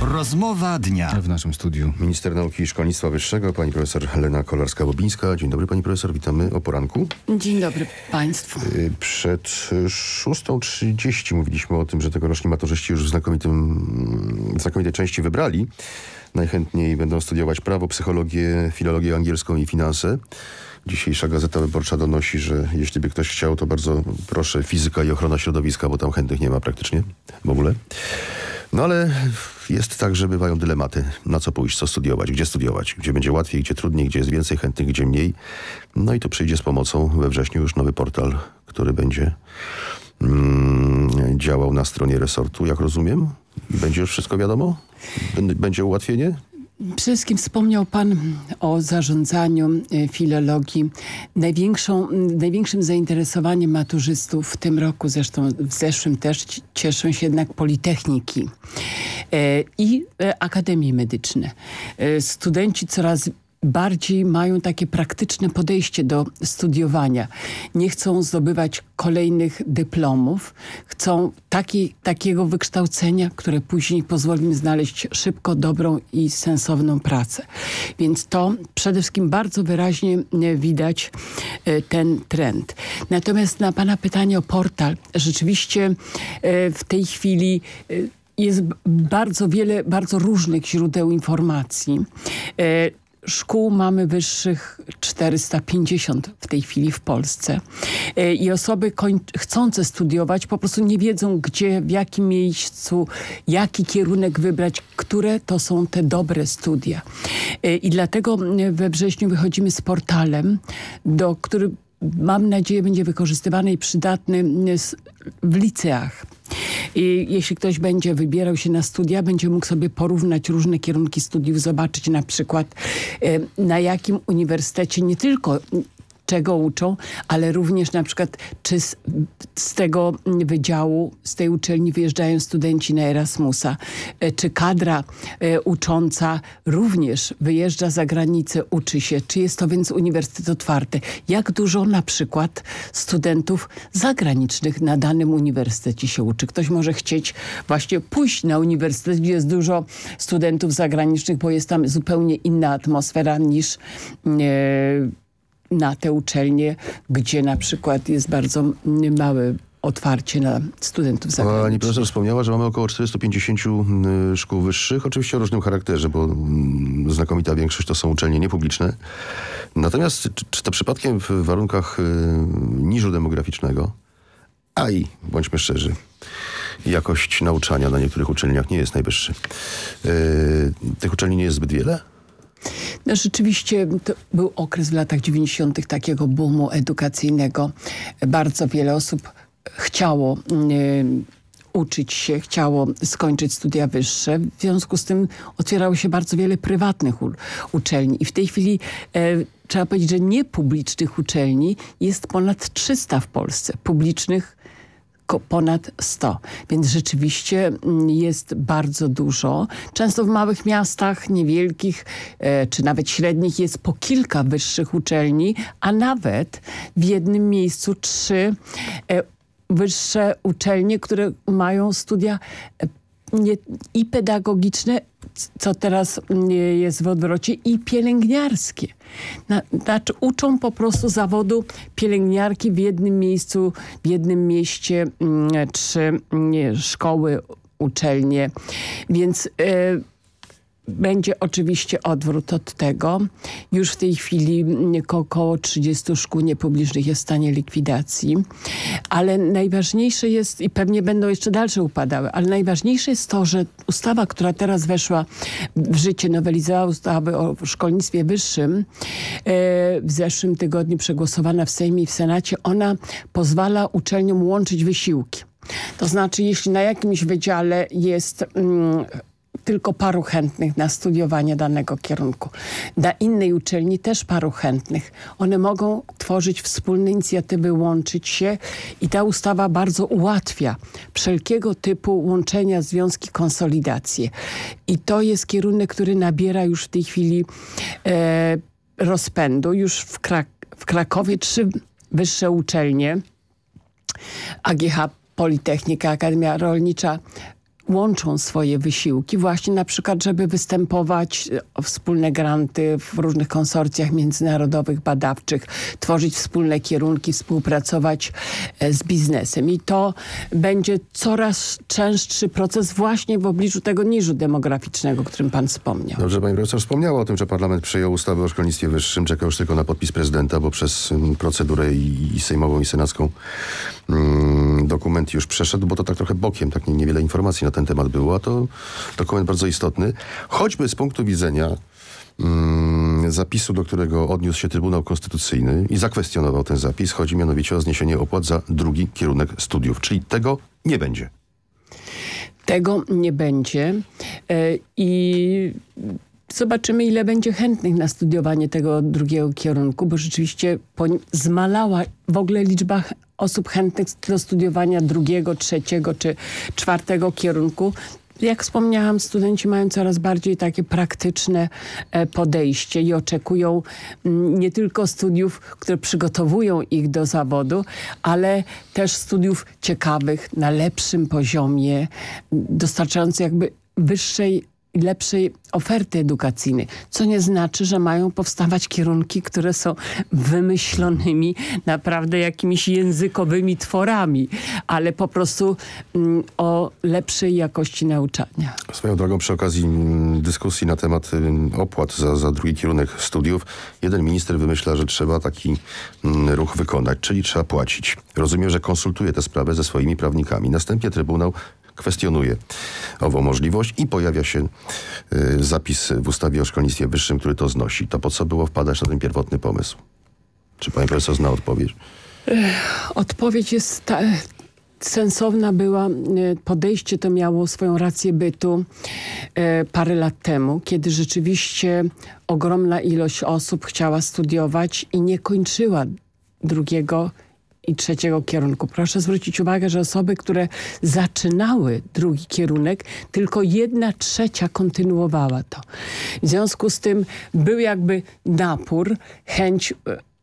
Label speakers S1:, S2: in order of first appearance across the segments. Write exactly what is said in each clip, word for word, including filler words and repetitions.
S1: Rozmowa dnia.
S2: W naszym studiu
S3: Minister Nauki i Szkolnictwa Wyższego, pani profesor Helena Kolarska-Bobińska. Dzień dobry, pani profesor, witamy o poranku.
S4: Dzień dobry państwu.
S3: Przed szóstą trzydzieści mówiliśmy o tym, że tegoroczni maturzyści już w znakomitym, w znakomitej części wybrali. Najchętniej będą studiować prawo, psychologię, filologię angielską i finanse. Dzisiejsza Gazeta Wyborcza donosi, że jeśli by ktoś chciał, to bardzo proszę, fizyka i ochrona środowiska, bo tam chętnych nie ma praktycznie w ogóle. No ale jest tak, że bywają dylematy. Na co pójść, co studiować, gdzie studiować, gdzie będzie łatwiej, gdzie trudniej, gdzie jest więcej chętnych, gdzie mniej. No i to przyjdzie z pomocą we wrześniu już nowy portal, który będzie mm, działał na stronie resortu, jak rozumiem. Będzie już wszystko wiadomo? Będzie ułatwienie?
S4: Przede wszystkim wspomniał pan o zarządzaniu filologii. Największą, największym zainteresowaniem maturzystów w tym roku, zresztą w zeszłym też, cieszą się jednak politechniki e, i e, akademie medyczne. E, studenci coraz bardziej mają takie praktyczne podejście do studiowania. Nie chcą zdobywać kolejnych dyplomów. Chcą taki, takiego wykształcenia, które później pozwoli im znaleźć szybko dobrą i sensowną pracę. Więc to przede wszystkim bardzo wyraźnie widać ten trend. Natomiast na pana pytanie o portal, rzeczywiście w tej chwili jest bardzo wiele, bardzo różnych źródeł informacji. Szkół mamy wyższych czterysta pięćdziesiąt w tej chwili w Polsce. I osoby chcące studiować po prostu nie wiedzą, gdzie, w jakim miejscu, jaki kierunek wybrać, które to są te dobre studia. I dlatego we wrześniu wychodzimy z portalem, do który mam nadzieję będzie wykorzystywany i przydatny w liceach. I jeśli ktoś będzie wybierał się na studia, będzie mógł sobie porównać różne kierunki studiów, zobaczyć na przykład na jakim uniwersytecie nie tylko czego uczą, ale również na przykład czy z, z tego wydziału, z tej uczelni wyjeżdżają studenci na Erasmusa, czy kadra e, ucząca również wyjeżdża za granicę, uczy się, czy jest to więc uniwersytet otwarty. Jak dużo na przykład studentów zagranicznych na danym uniwersytecie się uczy. Ktoś może chcieć właśnie pójść na uniwersytet, gdzie jest dużo studentów zagranicznych, bo jest tam zupełnie inna atmosfera niż e, na te uczelnie, gdzie na przykład jest bardzo małe otwarcie na studentów zagranicznych.
S3: Pani profesor wspomniała, że mamy około czterysta pięćdziesiąt szkół wyższych, oczywiście o różnym charakterze, bo znakomita większość to są uczelnie niepubliczne. Natomiast czy, czy to przypadkiem w warunkach niżu demograficznego, a i, bądźmy szczerzy, jakość nauczania na niektórych uczelniach nie jest najwyższa. Tych uczelni nie jest zbyt wiele?
S4: No rzeczywiście to był okres w latach dziewięćdziesiątych takiego boomu edukacyjnego. Bardzo wiele osób chciało y, uczyć się, chciało skończyć studia wyższe. W związku z tym otwierało się bardzo wiele prywatnych u, uczelni. I w tej chwili y, trzeba powiedzieć, że niepublicznych uczelni jest ponad trzysta w Polsce. Publicznych ponad sto. Więc rzeczywiście jest bardzo dużo. Często w małych miastach, niewielkich, e, czy nawet średnich jest po kilka wyższych uczelni, a nawet w jednym miejscu trzy e, wyższe uczelnie, które mają studia e, nie, i pedagogiczne, co teraz jest w odwrocie, i pielęgniarskie. Na, znaczy uczą po prostu zawodu pielęgniarki w jednym miejscu, w jednym mieście trzy szkoły, uczelnie. Więc y, będzie oczywiście odwrót od tego. Już w tej chwili około trzydziestu szkół niepublicznych jest w stanie likwidacji. Ale najważniejsze jest, i pewnie będą jeszcze dalsze upadały, ale najważniejsze jest to, że ustawa, która teraz weszła w życie, nowelizowała ustawę o szkolnictwie wyższym, w zeszłym tygodniu przegłosowana w Sejmie i w Senacie, ona pozwala uczelniom łączyć wysiłki. To znaczy, jeśli na jakimś wydziale jest mm, tylko paru chętnych na studiowanie danego kierunku. Na innej uczelni też paru chętnych. One mogą tworzyć wspólne inicjatywy, łączyć się i ta ustawa bardzo ułatwia wszelkiego typu łączenia, związki, konsolidacje. I to jest kierunek, który nabiera już w tej chwili e, rozpędu. Już w, Krak w Krakowie trzy wyższe uczelnie, A G H, Politechnika, Akademia Rolnicza, łączą swoje wysiłki właśnie na przykład, żeby występować o wspólne granty w różnych konsorcjach międzynarodowych, badawczych, tworzyć wspólne kierunki, współpracować z biznesem. I to będzie coraz częstszy proces właśnie w obliczu tego niżu demograficznego, o którym pan wspomniał.
S3: Dobrze, pani profesor wspomniała o tym, że parlament przyjął ustawę o szkolnictwie wyższym. Czeka już tylko na podpis prezydenta, bo przez um, procedurę i, i sejmową, i senacką um, dokument już przeszedł, bo to tak trochę bokiem, tak nie, niewiele informacji na ten temat było, a to dokument bardzo istotny. Choćby z punktu widzenia um, zapisu, do którego odniósł się Trybunał Konstytucyjny i zakwestionował ten zapis. Chodzi mianowicie o zniesienie opłat za drugi kierunek studiów, czyli tego nie będzie.
S4: Tego nie będzie i zobaczymy, ile będzie chętnych na studiowanie tego drugiego kierunku, bo rzeczywiście zmalała w ogóle liczba osób chętnych do studiowania drugiego, trzeciego czy czwartego kierunku. Jak wspomniałam, studenci mają coraz bardziej takie praktyczne podejście i oczekują nie tylko studiów, które przygotowują ich do zawodu, ale też studiów ciekawych, na lepszym poziomie, dostarczających jakby wyższej i lepszej oferty edukacyjnej, co nie znaczy, że mają powstawać kierunki, które są wymyślonymi naprawdę jakimiś językowymi tworami, ale po prostu mm, o lepszej jakości nauczania.
S3: Swoją drogą przy okazji dyskusji na temat opłat za, za drugi kierunek studiów, jeden minister wymyśla, że trzeba taki ruch wykonać, czyli trzeba płacić. Rozumiem, że konsultuje tę sprawę ze swoimi prawnikami. Następnie Trybunał kwestionuje ową możliwość i pojawia się y, zapis w ustawie o szkolnictwie wyższym, który to znosi. To po co było wpadać na ten pierwotny pomysł? Czy pani profesor zna odpowiedź?
S4: Odpowiedź jest ta, sensowna była. Podejście to miało swoją rację bytu e, parę lat temu, kiedy rzeczywiście ogromna ilość osób chciała studiować i nie kończyła drugiego i trzeciego kierunku. Proszę zwrócić uwagę, że osoby, które zaczynały drugi kierunek, tylko jedna trzecia kontynuowała to. W związku z tym był jakby napór, chęć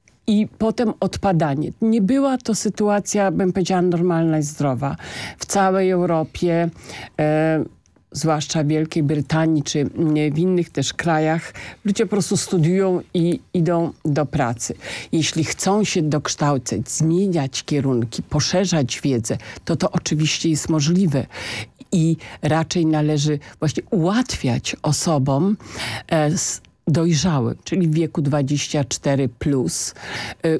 S4: i potem odpadanie. Nie była to sytuacja, bym powiedziała, normalna i zdrowa. W całej Europie, e, zwłaszcza w Wielkiej Brytanii czy w innych też krajach, ludzie po prostu studiują i idą do pracy. Jeśli chcą się dokształcać, zmieniać kierunki, poszerzać wiedzę, to to oczywiście jest możliwe. I raczej należy właśnie ułatwiać osobom e, dojrzałym, czyli w wieku dwadzieścia cztery plus, e,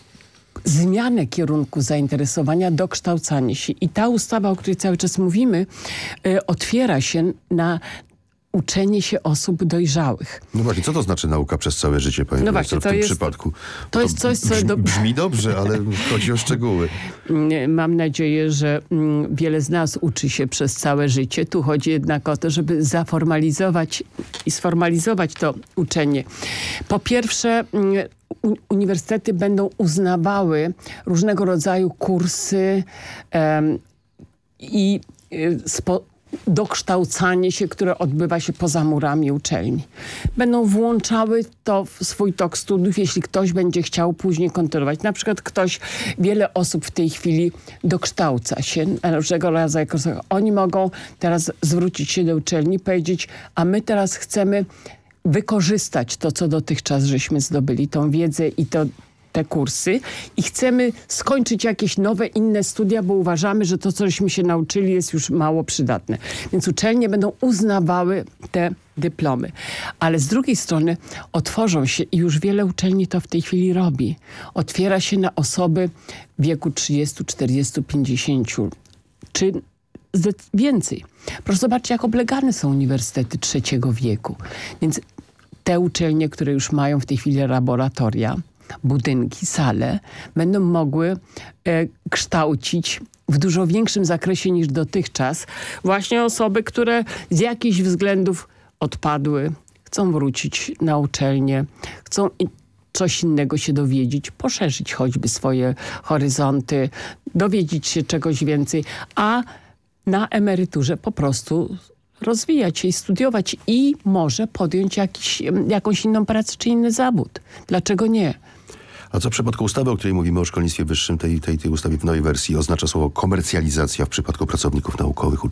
S4: zmianę kierunku zainteresowania, dokształcanie się. I ta ustawa, o której cały czas mówimy, y, otwiera się na uczenie się osób dojrzałych.
S3: No właśnie, co to znaczy nauka przez całe życie, pani
S4: no
S3: profesor,
S4: właśnie,
S3: w tym
S4: jest,
S3: przypadku?
S4: To,
S3: to
S4: jest coś, co...
S3: Brzmi,
S4: do...
S3: brzmi dobrze, ale chodzi o szczegóły.
S4: Mam nadzieję, że mm, wiele z nas uczy się przez całe życie. Tu chodzi jednak o to, żeby zaformalizować i sformalizować to uczenie. Po pierwsze, mm, uniwersytety będą uznawały różnego rodzaju kursy um, i y, spo, dokształcanie się, które odbywa się poza murami uczelni. Będą włączały to w swój tok studiów, jeśli ktoś będzie chciał później kontynuować. Na przykład ktoś, wiele osób w tej chwili dokształca się na różnego rodzaju kursach. Oni mogą teraz zwrócić się do uczelni i powiedzieć, a my teraz chcemy wykorzystać to, co dotychczas żeśmy zdobyli, tą wiedzę i to, te kursy i chcemy skończyć jakieś nowe, inne studia, bo uważamy, że to, co żeśmy się nauczyli, jest już mało przydatne. Więc uczelnie będą uznawały te dyplomy. Ale z drugiej strony otworzą się i już wiele uczelni to w tej chwili robi. Otwiera się na osoby w wieku trzydziestu, czterdziestu, pięćdziesięciu czy więcej. Proszę zobaczyć, jak oblegane są uniwersytety trzeciego wieku. Więc te uczelnie, które już mają w tej chwili laboratoria, budynki, sale, będą mogły e, kształcić w dużo większym zakresie niż dotychczas właśnie osoby, które z jakichś względów odpadły, chcą wrócić na uczelnię, chcą coś innego się dowiedzieć, poszerzyć choćby swoje horyzonty, dowiedzieć się czegoś więcej, a na emeryturze po prostu rozwijać się i studiować i może podjąć jakiś, jakąś inną pracę czy inny zawód. Dlaczego nie?
S3: A co w przypadku ustawy, o której mówimy, o szkolnictwie wyższym, tej, tej, tej ustawie w nowej wersji, oznacza słowo komercjalizacja w przypadku pracowników naukowych uczelni?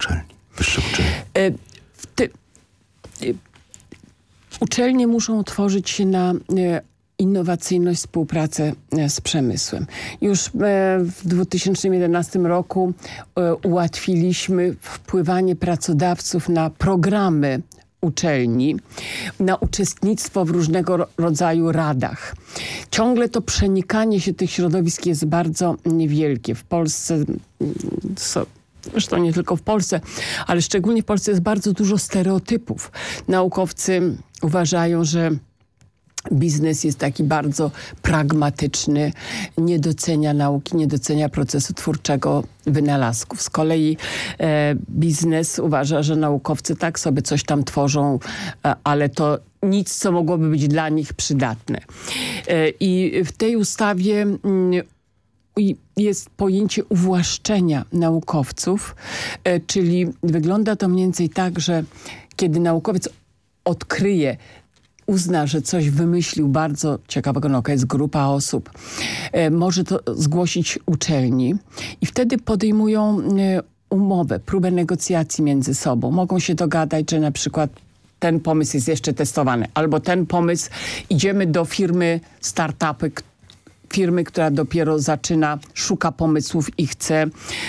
S3: wyższe uczelnie?
S4: E, w ty, e, uczelnie muszą tworzyć się na e, innowacyjność, współpracę e, z przemysłem. Już e, w dwa tysiące jedenastym roku e, ułatwiliśmy wpływanie pracodawców na programy uczelni, na uczestnictwo w różnego ro- rodzaju radach. Ciągle to przenikanie się tych środowisk jest bardzo niewielkie. W Polsce, mm, so, zresztą nie tylko w Polsce, ale szczególnie w Polsce jest bardzo dużo stereotypów. Naukowcy uważają, że biznes jest taki bardzo pragmatyczny, nie docenia nauki, nie docenia procesu twórczego wynalazków. Z kolei e, biznes uważa, że naukowcy tak sobie coś tam tworzą, e, ale to nic, co mogłoby być dla nich przydatne. E, I w tej ustawie mm, i jest pojęcie uwłaszczenia naukowców, e, czyli wygląda to mniej więcej tak, że kiedy naukowiec odkryje, uzna, że coś wymyślił bardzo ciekawego, no jest grupa osób, e, może to zgłosić uczelni i wtedy podejmują e, umowę, próbę negocjacji między sobą. Mogą się dogadać, że na przykład ten pomysł jest jeszcze testowany, albo ten pomysł idziemy do firmy startupy, firmy, która dopiero zaczyna, szuka pomysłów i chce e,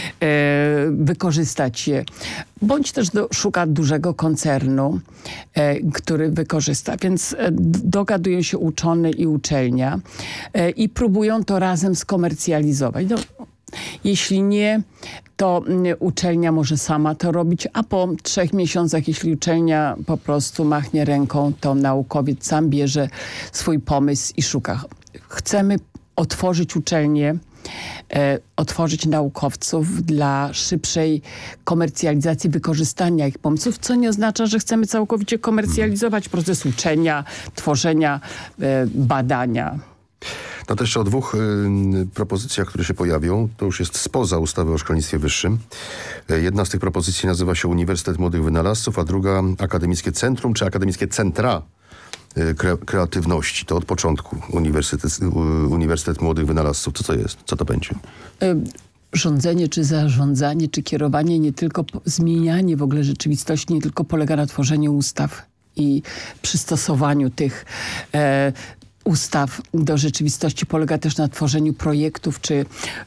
S4: wykorzystać je. Bądź też do, szuka dużego koncernu, e, który wykorzysta. Więc e, dogadują się uczony i uczelnia e, i próbują to razem skomercjalizować. No, jeśli nie, to mm, uczelnia może sama to robić, a po trzech miesiącach, jeśli uczelnia po prostu machnie ręką, to naukowiec sam bierze swój pomysł i szuka. Chcemy otworzyć uczelnię, e, otworzyć naukowców dla szybszej komercjalizacji, wykorzystania ich pomysłów, co nie oznacza, że chcemy całkowicie komercjalizować proces uczenia, tworzenia, e, badania.
S3: No to jeszcze o dwóch y, propozycjach, które się pojawią. To już jest spoza ustawy o szkolnictwie wyższym. Y, jedna z tych propozycji nazywa się Uniwersytet Młodych Wynalazców, a druga Akademickie Centrum, czy Akademickie Centra Kre- Kreatywności. To od początku Uniwersytet, Uniwersytet Młodych Wynalazców. Co to jest? Co to będzie?
S4: E, Rządzenie, czy zarządzanie, czy kierowanie, nie tylko po, zmienianie w ogóle rzeczywistości, nie tylko polega na tworzeniu ustaw i przystosowaniu tych e, ustaw do rzeczywistości, polega też na tworzeniu projektów, czy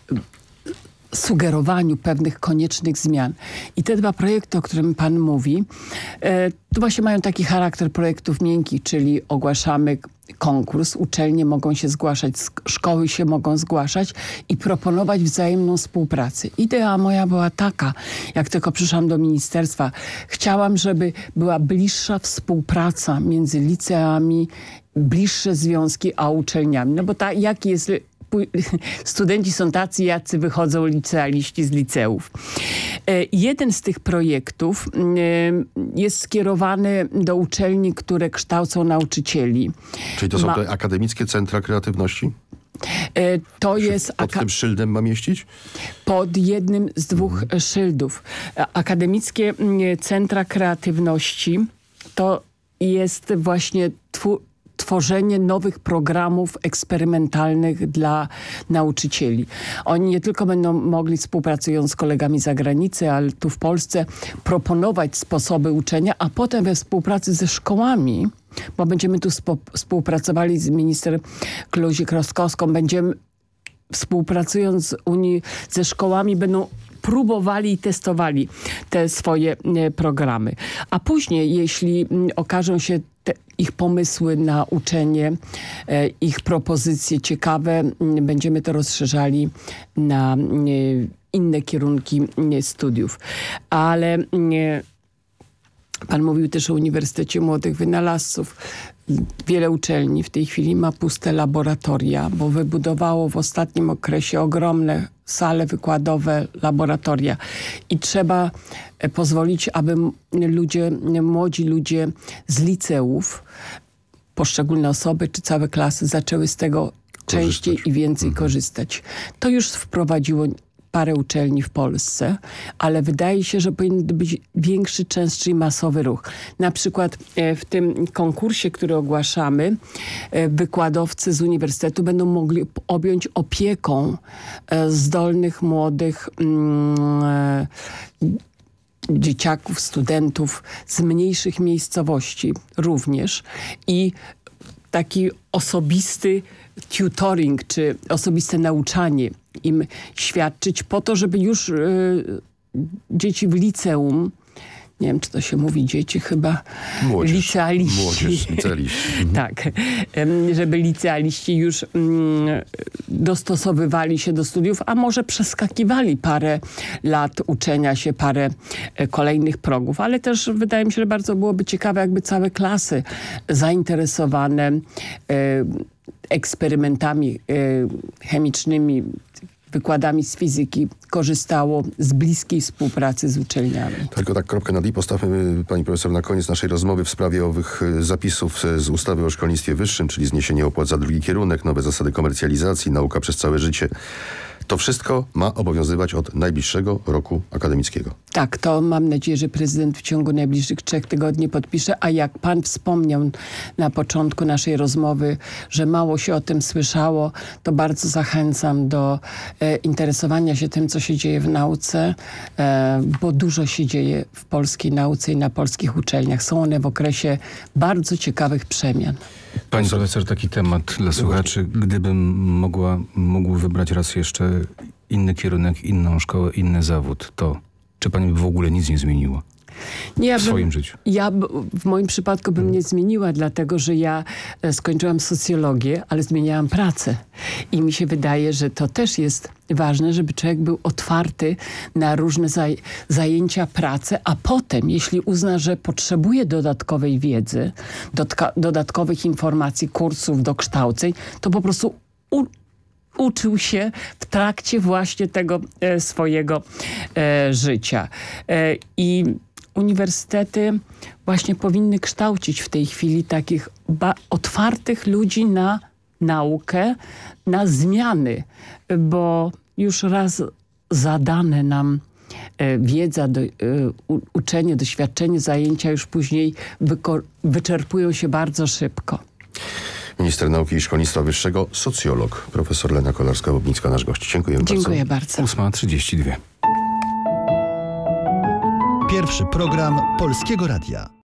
S4: sugerowaniu pewnych koniecznych zmian. I te dwa projekty, o którym pan mówi, e, to właśnie mają taki charakter projektów miękkich, czyli ogłaszamy konkurs, uczelnie mogą się zgłaszać, szkoły się mogą zgłaszać i proponować wzajemną współpracę. Idea moja była taka, jak tylko przyszłam do ministerstwa, chciałam, żeby była bliższa współpraca między liceami, bliższe związki, a uczelniami. No bo ta, jaki jest... Studenci są tacy, jacy wychodzą licealiści z liceów. E, jeden z tych projektów e, jest skierowany do uczelni, które kształcą nauczycieli.
S3: Czyli to są
S4: Ma...
S3: te Akademickie Centra Kreatywności?
S4: E, to jest...
S3: Pod tym szyldem ma mieścić?
S4: Pod jednym z dwóch mhm. szyldów. Akademickie Centra Kreatywności to jest właśnie twór tworzenie nowych programów eksperymentalnych dla nauczycieli. Oni nie tylko będą mogli, współpracując z kolegami z zagranicy, ale tu w Polsce, proponować sposoby uczenia, a potem we współpracy ze szkołami, bo będziemy tu współpracowali z minister Kluzik-Rostkowską, będziemy współpracując z Unii, ze szkołami, będą próbowali i testowali te swoje e, programy. A później, jeśli m, okażą się te, ich pomysły na uczenie, e, ich propozycje ciekawe, m, będziemy to rozszerzali na e, inne kierunki e, studiów. Ale e, pan mówił też o Uniwersytecie Młodych Wynalazców. Wiele uczelni w tej chwili ma puste laboratoria, bo wybudowało w ostatnim okresie ogromne sale wykładowe, laboratoria. I trzeba pozwolić, aby ludzie, młodzi ludzie z liceów, poszczególne osoby czy całe klasy zaczęły z tego częściej
S3: korzystać.
S4: i więcej
S3: Mhm.
S4: korzystać. To już wprowadziło parę uczelni w Polsce, ale wydaje się, że powinien być większy, częstszy i masowy ruch. Na przykład e, w tym konkursie, który ogłaszamy, e, wykładowcy z uniwersytetu będą mogli objąć opieką e, zdolnych, młodych mm, e, dzieciaków, studentów z mniejszych miejscowości również i taki osobisty tutoring, czy osobiste nauczanie im świadczyć po to, żeby już y, dzieci w liceum, nie wiem, czy to się mówi dzieci, chyba
S3: Młodzież.
S4: licealiści.
S3: Młodzież, licealiści. Mhm.
S4: Tak, em, żeby licealiści już mm, dostosowywali się do studiów, a może przeskakiwali parę lat uczenia się, parę e, kolejnych progów, ale też wydaje mi się, że bardzo byłoby ciekawe, jakby całe klasy zainteresowane e, eksperymentami e, chemicznymi, wykładami z fizyki korzystało z bliskiej współpracy z uczelniami.
S3: Tylko tak kropkę nad i postawmy, pani profesor, na koniec naszej rozmowy w sprawie owych zapisów z ustawy o szkolnictwie wyższym, czyli zniesienie opłat za drugi kierunek, nowe zasady komercjalizacji, nauka przez całe życie. To wszystko ma obowiązywać od najbliższego roku akademickiego.
S4: Tak, to mam nadzieję, że prezydent w ciągu najbliższych trzech tygodni podpisze, a jak pan wspomniał na początku naszej rozmowy, że mało się o tym słyszało, to bardzo zachęcam do e, interesowania się tym, co się dzieje w nauce, e, bo dużo się dzieje w polskiej nauce i na polskich uczelniach. Są one w okresie bardzo ciekawych przemian.
S1: Pani profesor, taki temat dla słuchaczy. Gdybym mogła, mógł wybrać raz jeszcze inny kierunek, inną szkołę, inny zawód, to czy pani by w ogóle nic nie zmieniła
S4: Nie, ja
S1: w
S4: bym,
S1: swoim życiu?
S4: Ja b- w moim przypadku bym nie zmieniła, dlatego że ja e, skończyłam socjologię, ale zmieniałam pracę. I mi się wydaje, że to też jest ważne, żeby człowiek był otwarty na różne zaj- zajęcia, pracę, a potem, jeśli uzna, że potrzebuje dodatkowej wiedzy, dotka- dodatkowych informacji, kursów, dokształceń, to po prostu u- uczył się w trakcie właśnie tego e, swojego e, życia. E, I uniwersytety właśnie powinny kształcić w tej chwili takich ba- otwartych ludzi na naukę, na zmiany, bo już raz zadane nam e, wiedza, do, e, u, uczenie, doświadczenie, zajęcia już później wyko- wyczerpują się bardzo szybko.
S3: Minister Nauki i Szkolnictwa Wyższego, socjolog, profesor Lena Kolarska-Bobnicka, nasz gość. Dziękuję bardzo.
S4: Dziękuję bardzo.
S1: ósma trzydzieści dwa.
S2: Pierwszy program Polskiego Radia.